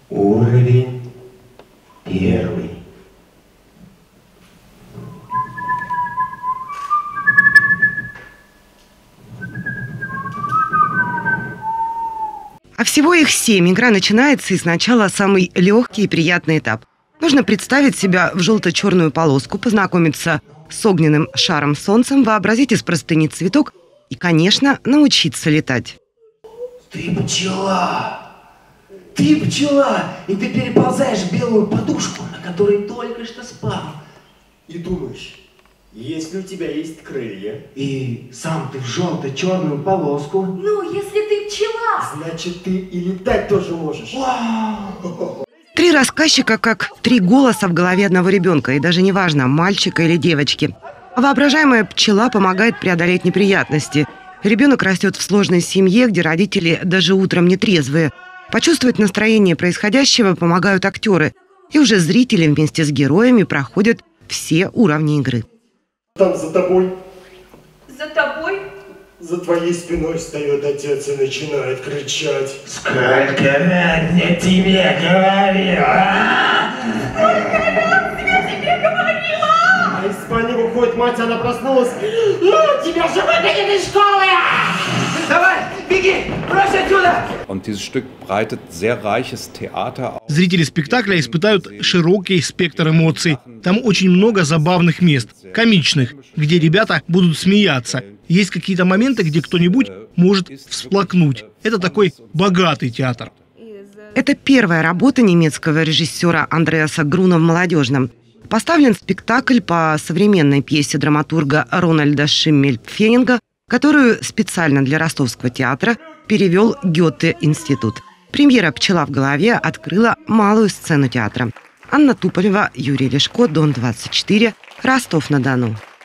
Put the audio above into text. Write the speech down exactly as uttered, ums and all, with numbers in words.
Уровень первый. А всего их семь. Игра начинается, и сначала самый легкий и приятный этап. Нужно представить себя в желто-черную полоску, познакомиться с огненным шаром солнцем, вообразить из простыни цветок и, конечно, научиться летать. Ты пчела! Ты пчела! И ты переползаешь в белую подушку, на которой только что спал. И думаешь, если у тебя есть крылья, и сам ты в желто-черную полоску, Ну, если ты пчела. значит, ты и летать тоже можешь. Вау! Три рассказчика, как три голоса в голове одного ребенка, и даже неважно, мальчика или девочки. Воображаемая пчела помогает преодолеть неприятности. Ребенок растет в сложной семье, где родители даже утром не трезвые. Почувствовать настроение происходящего помогают актеры. И уже зрители вместе с героями проходят все уровни игры. Там за тобой, За тобой? за твоей спиной встает отец и начинает кричать. Сколько раз я тебе говорил, а? А из спальни выходит мать, она проснулась. «Ну, тебя же выгонят из школы! Давай, беги, брось отсюда! Und dieses Stück breitet sehr reiches Theater auf. Зрители спектакля испытают широкий спектр эмоций. Там очень много забавных мест, комичных, где ребята будут смеяться. Есть какие-то моменты, где кто-нибудь может всплакнуть. Это такой богатый театр. Это первая работа немецкого режиссера Андреаса Груна в молодежном. Поставлен спектакль по современной пьесе драматурга Рональда Шиммельпфенинга, которую специально для Ростовского театра перевел Гёте-институт. Премьера «Пчела в голове» открыла малую сцену театра. Анна Туполева, Юрий Лешко, Дон двадцать четыре, Ростов-на-Дону.